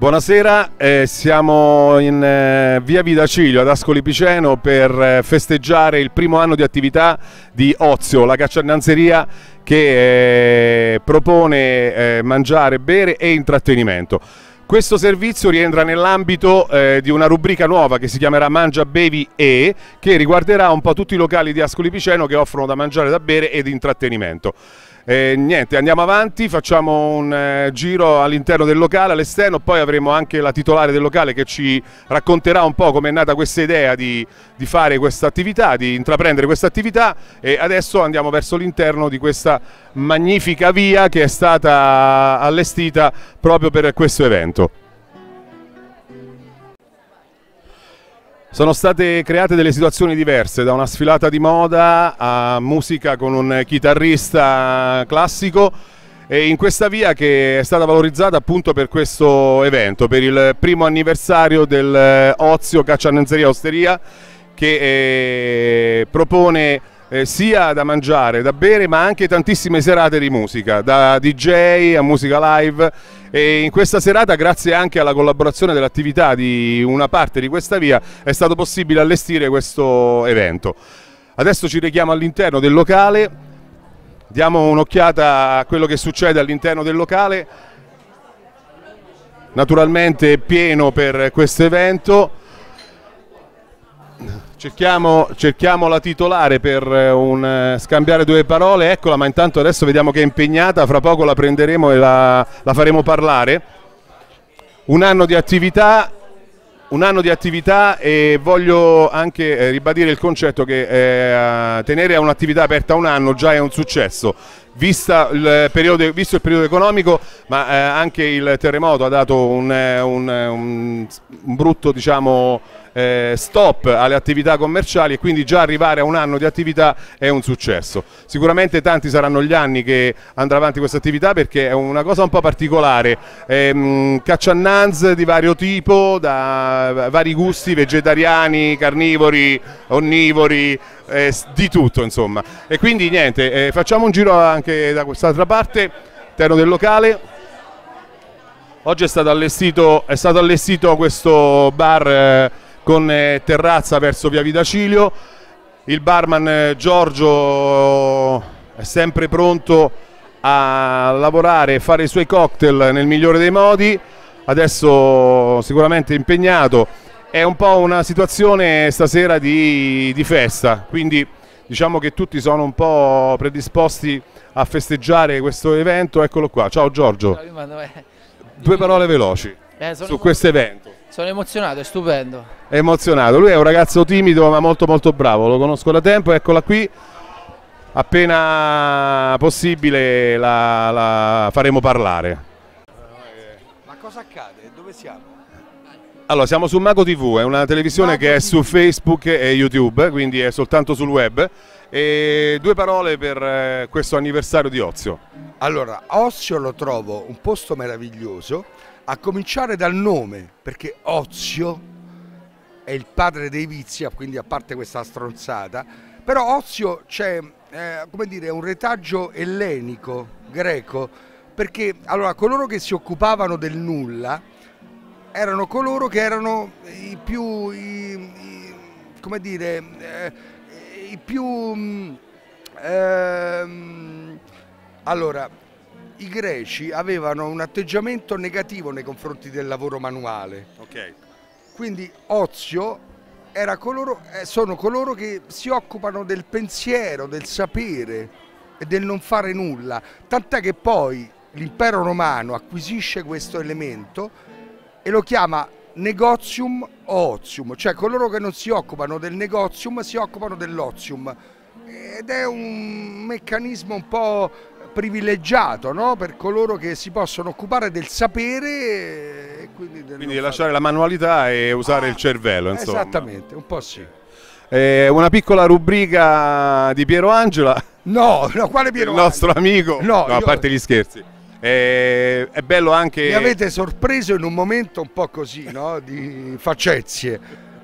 Buonasera, siamo in via Vidacilio ad Ascoli Piceno per festeggiare il primo anno di attività di Ozio, la cacciannanzeria che propone mangiare, bere e intrattenimento. Questo servizio rientra nell'ambito di una rubrica nuova che si chiamerà Mangia, Bevi e, che riguarderà un po' tutti i locali di Ascoli Piceno che offrono da mangiare, da bere ed intrattenimento. Niente, andiamo avanti, facciamo un giro all'interno del locale, all'esterno, poi avremo anche la titolare del locale che ci racconterà un po' come è nata questa idea di fare questa attività, di intraprendere questa attività, e adesso andiamo verso l'interno di questa magnifica via che è stata allestita proprio per questo evento. Sono state create delle situazioni diverse, da una sfilata di moda a musica con un chitarrista classico, e in questa via che è stata valorizzata appunto per questo evento, per il primo anniversario del Ozio Cacciannanzeria Osteria, che propone sia da mangiare, da bere, ma anche tantissime serate di musica, da DJ a musica live. E in questa serata, grazie anche alla collaborazione dell'attività di una parte di questa via, è stato possibile allestire questo evento. Adesso ci rechiamo all'interno del locale, diamo un'occhiata a quello che succede all'interno del locale. Naturalmente è pieno per questo evento. Cerchiamo la titolare per scambiare due parole, eccola, ma intanto adesso vediamo che è impegnata, fra poco la prenderemo e la faremo parlare. Un anno di attività, e voglio anche ribadire il concetto che tenere un'attività aperta un anno già è un successo, visto il periodo economico, ma anche il terremoto ha dato un brutto, diciamo, stop alle attività commerciali, e quindi già arrivare a un anno di attività è un successo. Sicuramente tanti saranno gli anni che andrà avanti questa attività, perché è una cosa un po' particolare, cacciannanze di vario tipo, da vari gusti, vegetariani, carnivori, onnivori, di tutto insomma. E quindi niente, facciamo un giro anche da quest'altra parte, all'interno del locale. Oggi è stato allestito questo bar con terrazza verso via Vidacilio. Il barman Giorgio è sempre pronto a lavorare e fare i suoi cocktail nel migliore dei modi, adesso sicuramente impegnato. È un po' una situazione stasera di festa, quindi diciamo che tutti sono un po' predisposti a festeggiare questo evento. Eccolo qua, ciao Giorgio. Ciao, due parole veloci su questo evento. Sono emozionato, è stupendo. È emozionato, lui è un ragazzo timido ma molto molto bravo, lo conosco da tempo, eccola qui. Appena possibile la faremo parlare. Ma cosa accade? Dove siamo? Allora, siamo su Mago TV, è una televisione che è su Facebook e YouTube, quindi è soltanto sul web. E due parole per questo anniversario di Ozio. Allora, Ozio lo trovo un posto meraviglioso, a cominciare dal nome, perché Ozio è il padre dei vizi, quindi a parte questa stronzata, però Ozio c'è, come dire, un retaggio ellenico, greco, perché allora coloro che si occupavano del nulla erano coloro che erano i più, come dire, i più, allora, i greci avevano un atteggiamento negativo nei confronti del lavoro manuale. Ok. Quindi Ozio sono coloro che si occupano del pensiero, del sapere e del non fare nulla. Tant'è che poi l'impero romano acquisisce questo elemento e lo chiama negotium o ozium, cioè coloro che non si occupano del negotium si occupano dell'ozium, ed è un meccanismo un po' privilegiato, no? Per coloro che si possono occupare del sapere e quindi lasciare la manualità e usare il cervello, insomma. Esattamente, un po' sì. Una piccola rubrica di Piero Angela. No, quale Piero Angela? Il nostro amico. No, a parte gli scherzi. È bello anche... Mi avete sorpreso in un momento un po' così, no? Di facezie.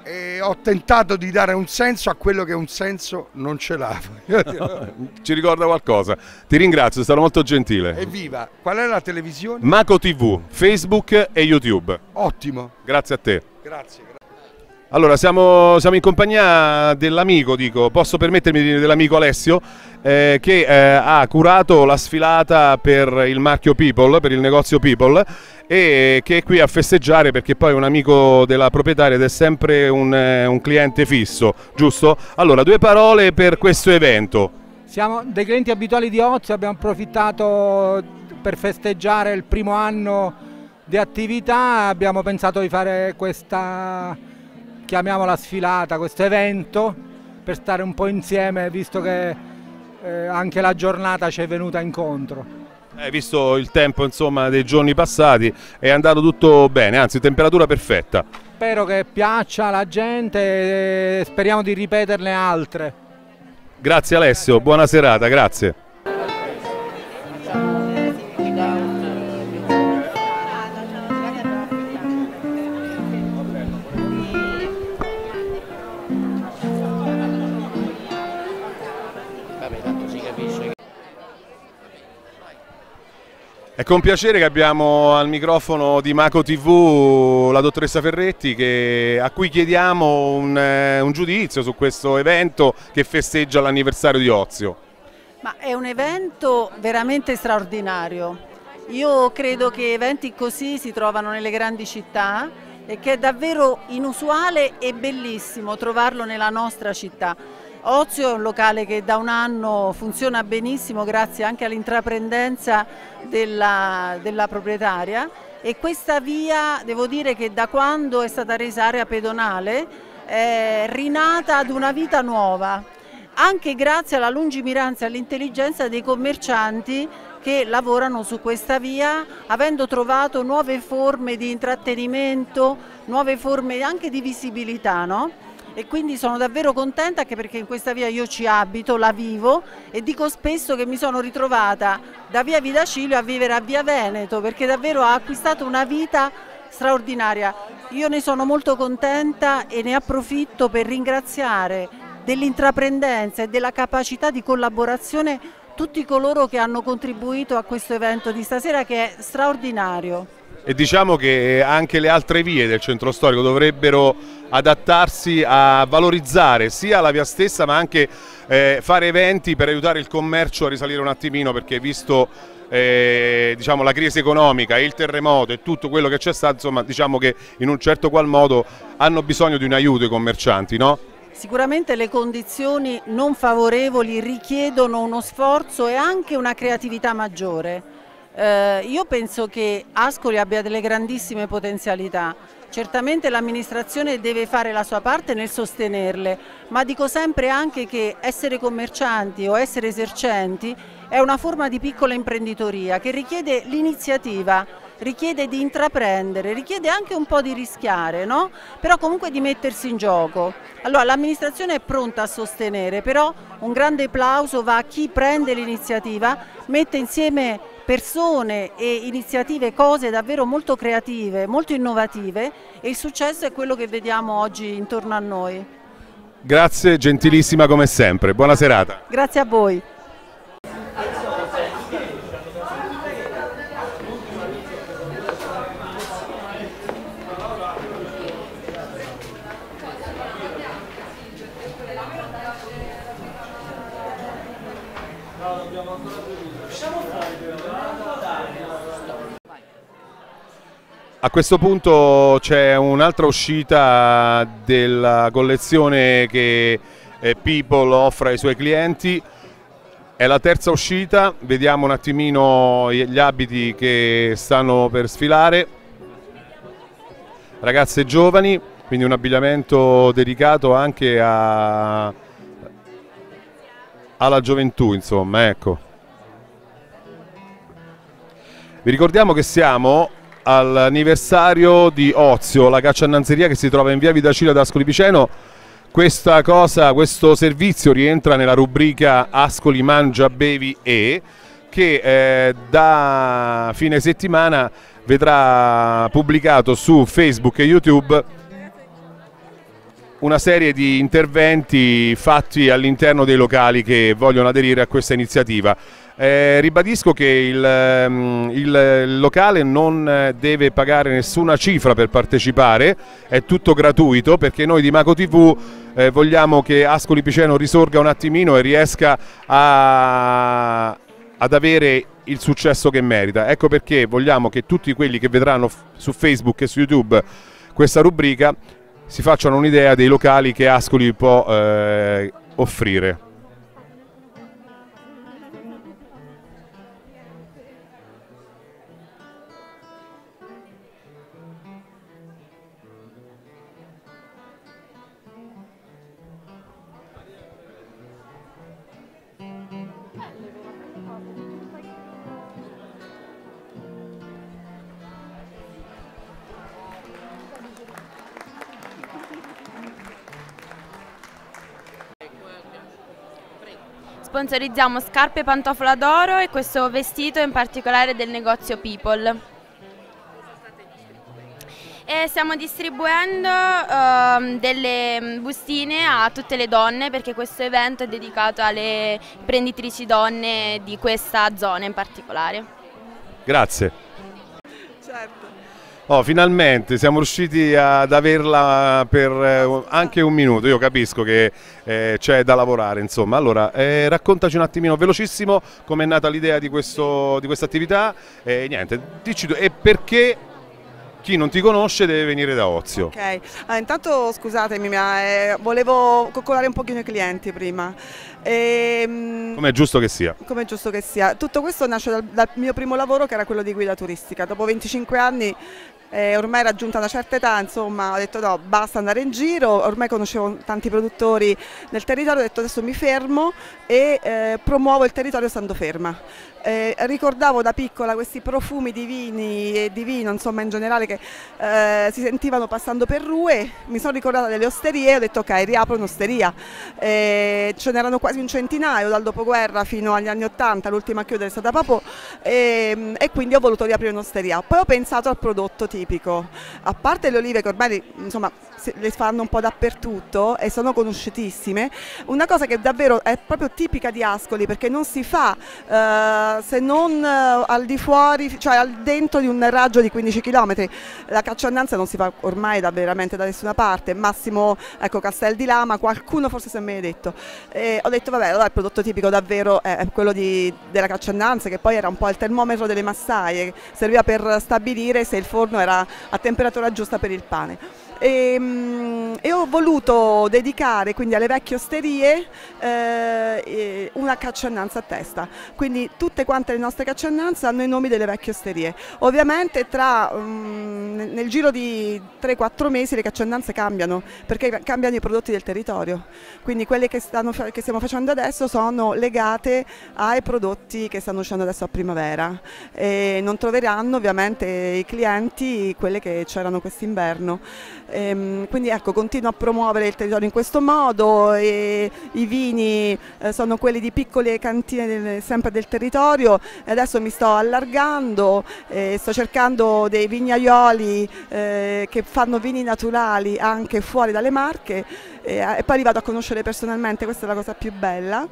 e ho tentato di dare un senso a quello che un senso non ce l'ha. Ci ricorda qualcosa. Ti ringrazio, è stato molto gentile. Evviva! Qual è la televisione? Maco TV, Facebook e YouTube. Ottimo. Grazie a te. Grazie. Allora, siamo in compagnia dell'amico, posso permettermi di dire dell'amico Alessio, che ha curato la sfilata per il marchio People, per il negozio People, e che è qui a festeggiare perché poi è un amico della proprietaria ed è sempre un cliente fisso, giusto? Allora, 2 parole per questo evento. Siamo dei clienti abituali di Ozio, abbiamo approfittato per festeggiare il primo anno di attività, abbiamo pensato di fare questa, chiamiamola sfilata, questo evento per stare un po' insieme, visto che anche la giornata ci è venuta incontro. Visto il tempo, insomma, dei giorni passati, è andato tutto bene, anzi temperatura perfetta. Spero che piaccia alla gente e speriamo di ripeterle altre. Grazie Alessio, buona serata, grazie. È con piacere che abbiamo al microfono di Maco TV la dottoressa Ferretti, a cui chiediamo un giudizio su questo evento che festeggia l'anniversario di Ozio. Ma è un evento veramente straordinario. Io credo che eventi così si trovano nelle grandi città e che è davvero inusuale e bellissimo trovarlo nella nostra città. Ozio è un locale che da un anno funziona benissimo grazie anche all'intraprendenza della proprietaria, e questa via, devo dire che da quando è stata resa area pedonale è rinata ad una vita nuova, anche grazie alla lungimiranza e all'intelligenza dei commercianti che lavorano su questa via, avendo trovato nuove forme di intrattenimento, nuove forme anche di visibilità, no? E quindi sono davvero contenta, anche perché in questa via io ci abito, la vivo, e dico spesso che mi sono ritrovata da via Vidacilio a vivere a via Veneto, perché davvero ha acquistato una vita straordinaria. Io ne sono molto contenta e ne approfitto per ringraziare dell'intraprendenza e della capacità di collaborazione tutti coloro che hanno contribuito a questo evento di stasera, che è straordinario. E diciamo che anche le altre vie del centro storico dovrebbero adattarsi a valorizzare sia la via stessa, ma anche fare eventi per aiutare il commercio a risalire un attimino, perché visto diciamo, la crisi economica e il terremoto e tutto quello che c'è stato, insomma, diciamo che in un certo qual modo hanno bisogno di un aiuto i commercianti, no? Sicuramente le condizioni non favorevoli richiedono uno sforzo e anche una creatività maggiore. Io penso che Ascoli abbia delle grandissime potenzialità, certamente l'amministrazione deve fare la sua parte nel sostenerle, ma dico sempre anche che essere commercianti o essere esercenti è una forma di piccola imprenditoria che richiede l'iniziativa, richiede di intraprendere, richiede anche un po' di rischiare, no? Però comunque di mettersi in gioco. Allora l'amministrazione è pronta a sostenere, però un grande applauso va a chi prende l'iniziativa, mette insieme persone e iniziative, cose davvero molto creative, molto innovative, e il successo è quello che vediamo oggi intorno a noi. Grazie, gentilissima come sempre, buona serata. Grazie a voi. A questo punto c'è un'altra uscita della collezione che People offre ai suoi clienti, è la terza uscita, vediamo un attimino gli abiti che stanno per sfilare, ragazze giovani, quindi un abbigliamento dedicato anche alla gioventù, insomma, ecco. Vi ricordiamo che siamo all'anniversario di Ozio, la caccia a Nanzeria che si trova in via Vidacilio ad Ascoli Piceno. Questo servizio rientra nella rubrica Ascoli Mangia, Bevi che da fine settimana vedrà pubblicato su Facebook e YouTube una serie di interventi fatti all'interno dei locali che vogliono aderire a questa iniziativa. Ribadisco che il locale non deve pagare nessuna cifra per partecipare, è tutto gratuito, perché noi di Maco TV vogliamo che Ascoli Piceno risorga un attimino e riesca ad avere il successo che merita. Ecco perché vogliamo che tutti quelli che vedranno su Facebook e su YouTube questa rubrica si facciano un'idea dei locali che Ascoli può offrire. Sponsorizziamo scarpe e pantofola d'oro e questo vestito in particolare del negozio People. E stiamo distribuendo delle bustine a tutte le donne, perché questo evento è dedicato alle imprenditrici donne di questa zona in particolare. Grazie. Certo. Oh, finalmente siamo riusciti ad averla per anche un minuto. Io capisco che c'è da lavorare, insomma. Allora, raccontaci un attimino, velocissimo, com'è nata l'idea di questa attività. Niente, dici tu, e perché chi non ti conosce deve venire da Ozio. Ok, intanto scusatemi, ma volevo coccolare un pochino i clienti prima. Come è giusto che sia. Come è giusto che sia. Tutto questo nasce dal mio primo lavoro, che era quello di guida turistica. Dopo 25 anni, ormai raggiunta una certa età, insomma, ho detto no, basta andare in giro. Ormai conoscevo tanti produttori nel territorio, ho detto adesso mi fermo e promuovo il territorio stando ferma. Ricordavo da piccola questi profumi di vini e di vino, insomma, in generale, che si sentivano passando per Rue. Mi sono ricordata delle osterie e ho detto ok, riapro un'osteria. Ce n'erano quasi un centinaio dal dopoguerra fino agli anni 80, l'ultima a chiudere è stata Papò, e quindi ho voluto riaprire un'osteria. Poi ho pensato al prodotto tipico, a parte le olive che ormai, insomma, le fanno un po' dappertutto e sono conosciutissime. Una cosa che davvero è proprio tipica di Ascoli, perché non si fa se non al di fuori, cioè dentro di un raggio di 15 km. La cacciannanza non si fa ormai veramente da nessuna parte, massimo, ecco, Castel di Lama, qualcuno forse se me l'ha detto. Ho detto vabbè, allora il prodotto tipico davvero è quello della cacciannanza, che poi era un po' il termometro delle massaie, serviva per stabilire se il forno era a temperatura giusta per il pane. E ho voluto dedicare quindi alle vecchie osterie una cacciannanza a testa, quindi tutte quante le nostre cacciannanze hanno i nomi delle vecchie osterie. Ovviamente nel giro di 3-4 mesi le cacciannanze cambiano, perché cambiano i prodotti del territorio, quindi quelle che stiamo facendo adesso sono legate ai prodotti che stanno uscendo adesso a primavera, e non troveranno ovviamente i clienti quelle che c'erano quest'inverno. Quindi ecco, continuo a promuovere il territorio in questo modo, e i vini sono quelli di piccole cantine sempre del territorio, e adesso mi sto allargando, sto cercando dei vignaioli che fanno vini naturali anche fuori dalle Marche, e poi li vado a conoscere personalmente, questa è la cosa più bella.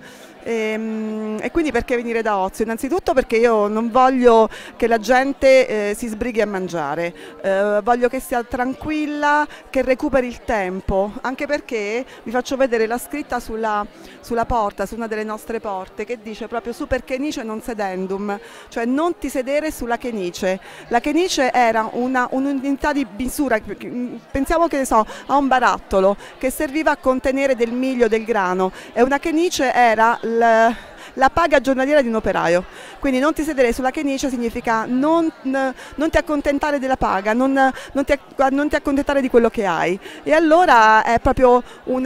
E quindi perché venire da Ozio? Innanzitutto perché io non voglio che la gente si sbrighi a mangiare, voglio che sia tranquilla, che recuperi il tempo, anche perché vi faccio vedere la scritta sulla porta, su una delle nostre porte, che dice proprio super chenice non sedendum, cioè non ti sedere sulla chenice. La chenice era un'unità di misura, pensiamo, che ne so, a un barattolo che serviva a contenere del miglio, del grano, e una chenice era la paga giornaliera di un operaio. Quindi non ti sedere sulla chenice significa non ti accontentare della paga, non ti accontentare di quello che hai. E allora è proprio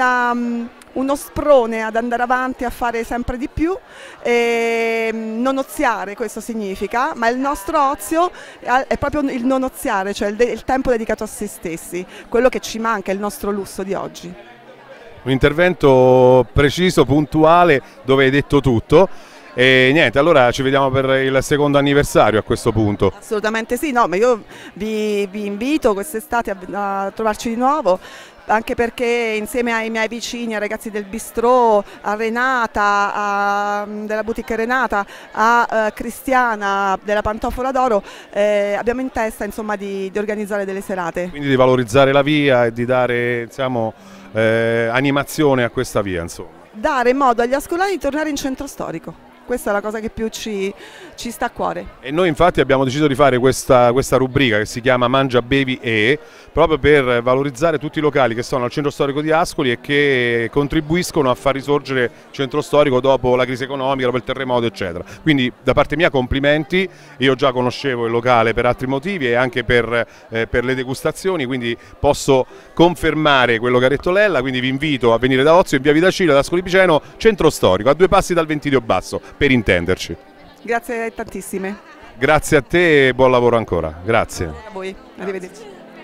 uno sprone ad andare avanti, a fare sempre di più, e non oziare, questo significa, ma il nostro ozio è proprio il non oziare, cioè il tempo dedicato a se stessi, quello che ci manca, è il nostro lusso di oggi. Un intervento preciso, puntuale, dove hai detto tutto. E niente, allora ci vediamo per il secondo anniversario a questo punto. Assolutamente sì, no, ma io vi invito quest'estate a trovarci di nuovo, anche perché insieme ai miei vicini, ai ragazzi del bistrò, a Renata, della boutique Renata, a Cristiana della Pantofola d'Oro, abbiamo in testa insomma di organizzare delle serate. Quindi di valorizzare la via e di dare, diciamo, animazione a questa via, insomma. Dare modo agli ascolani di tornare in centro storico. Questa è la cosa che più ci sta a cuore. E noi infatti abbiamo deciso di fare questa rubrica che si chiama Mangia, Bevi e, proprio per valorizzare tutti i locali che sono al centro storico di Ascoli e che contribuiscono a far risorgere il centro storico dopo la crisi economica, dopo il terremoto, eccetera. Quindi da parte mia complimenti, io già conoscevo il locale per altri motivi e anche per le degustazioni, quindi posso confermare quello che ha detto Lella, quindi vi invito a venire da Ozio in via Vitacilio, ad Ascoli Piceno, centro storico, a 2 passi dal Ventidio Basso, per intenderci. Grazie tantissime. Grazie a te e buon lavoro ancora. Grazie. A voi, arrivederci.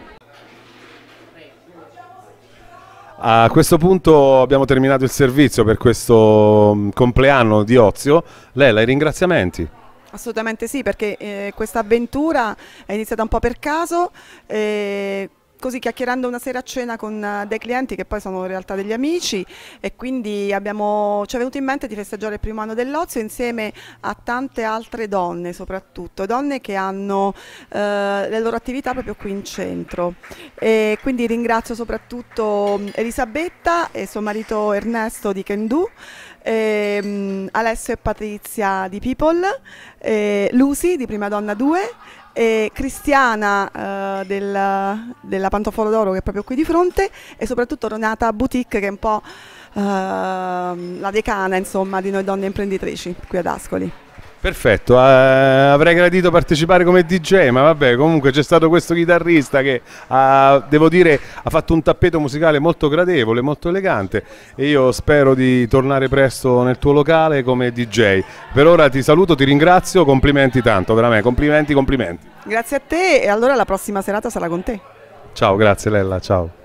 A questo punto abbiamo terminato il servizio per questo compleanno di Ozio. Lella, i ringraziamenti? Assolutamente sì, perché questa avventura è iniziata un po' per caso, così chiacchierando una sera a cena con dei clienti che poi sono in realtà degli amici, e quindi ci è venuto in mente di festeggiare il primo anno dell'Ozio insieme a tante altre donne, soprattutto donne che hanno le loro attività proprio qui in centro. E quindi ringrazio soprattutto Elisabetta e suo marito Ernesto di Can Do, Alessio e Patrizia di People, Lucy di Prima Donna 2, e Cristiana della Pantofola d'Oro, che è proprio qui di fronte, e soprattutto Renata Boutique, che è un po' la decana, insomma, di noi donne imprenditrici qui ad Ascoli. Perfetto, avrei gradito partecipare come DJ, ma vabbè, comunque c'è stato questo chitarrista che devo dire ha fatto un tappeto musicale molto gradevole, molto elegante, e io spero di tornare presto nel tuo locale come DJ. Per ora ti saluto, ti ringrazio, complimenti tanto, veramente, complimenti. Grazie a te, e allora la prossima serata sarà con te. Ciao, grazie Lella, ciao.